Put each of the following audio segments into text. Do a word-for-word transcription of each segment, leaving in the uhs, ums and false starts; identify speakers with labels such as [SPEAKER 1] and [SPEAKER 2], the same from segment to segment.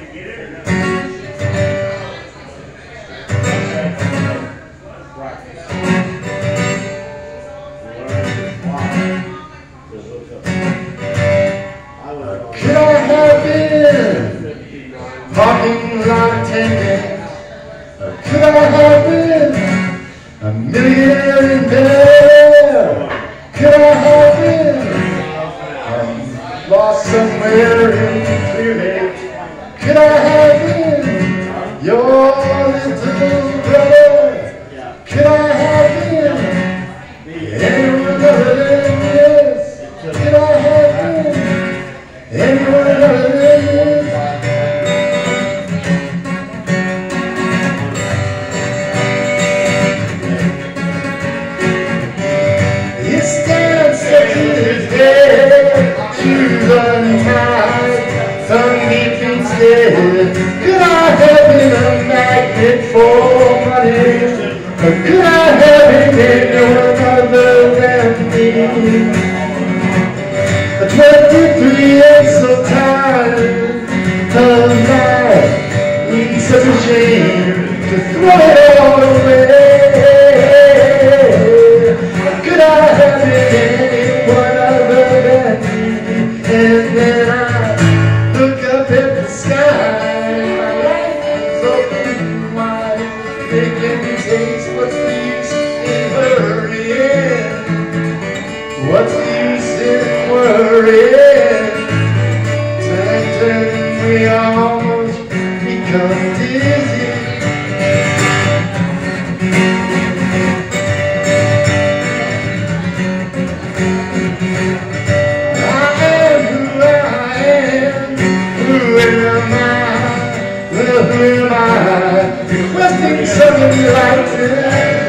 [SPEAKER 1] Could I have been parking lot attendant? Could I have been a millionaire in bed? Could I have been um, lost somewhere in Clear Lake? Could I have been your little brother? Could I have been anyone other than this? Could I have been anyone other than this? He stands up to his bed, shoes untied, sun beating instead. Could I have been a magnet for money? Or could I have been anyone other than me? Twenty-three and so tired of life, it's such a shame to throw it all away. Could I have been anyone other than me? And then I look up at the sky, my life is open wide. They can taste what's the use in hurrying? What's the use in worrying? Turn, turn, we almost become dizzy. I am who I am. Who am I? Well, who am I? Requesting some enlightenment.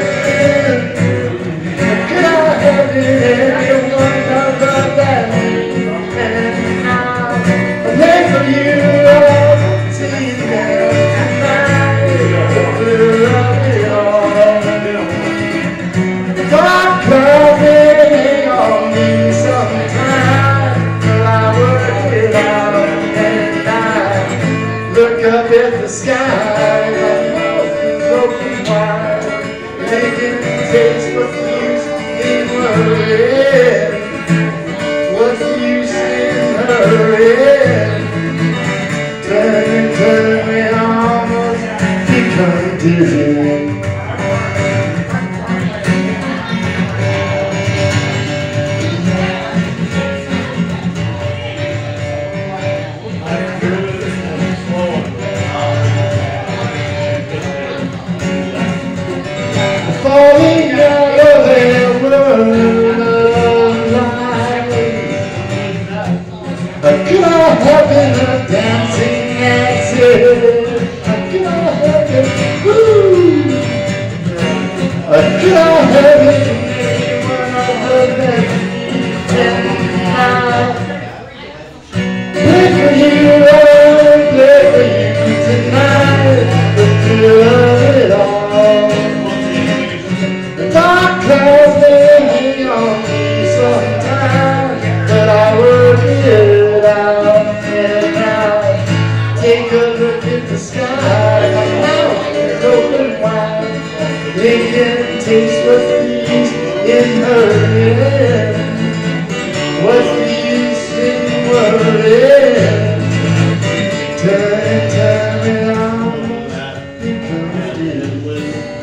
[SPEAKER 1] Could I have been anyone other than me? And now I pray for you all, see there tonight, clear up it all. The dark clouds hang on me sometimes, till I work it out, and I look up at the sky, my mouth is open wide, they can taste what's the use in worrying? What's the use in hurrying? Turn and turn, we almost become dizzy. Falling out of a world of lies. Could I have been a dancing Nancies? Could I have been, woo? Could I have been anyone other than me? And I play for you, I play for you tonight, the thrill of it all. Dark clouds may hang on me sometimes, but I work it out, and I take a look at the sky. My mouth is open wide, they can taste what's the use in hurrying? What's the use in worrying? Turn and turn it on, become a